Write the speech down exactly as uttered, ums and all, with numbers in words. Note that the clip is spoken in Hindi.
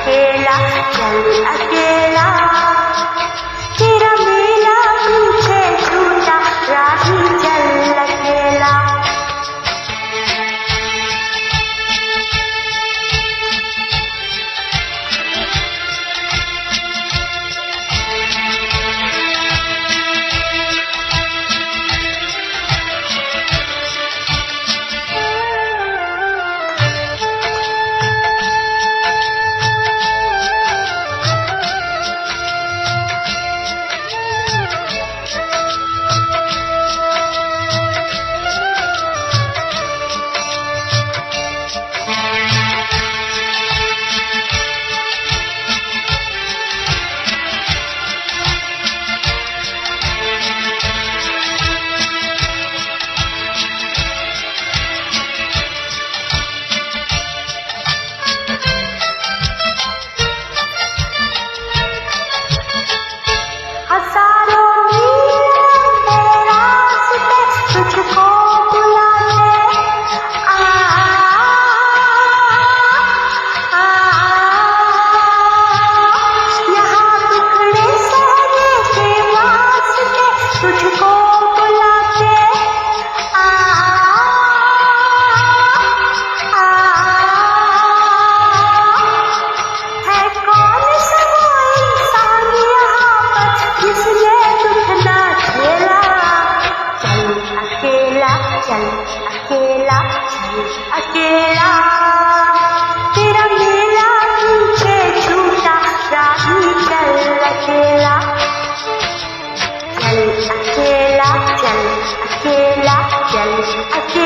अकेला चल अकेला, तेरा मेला पीछे छूटा राही चल अकेला। चल अकेला चल अकेला, तेरा मेला पीछे छूटा राही चल अकेला। चल अकेला चल अकेला चल अकेला।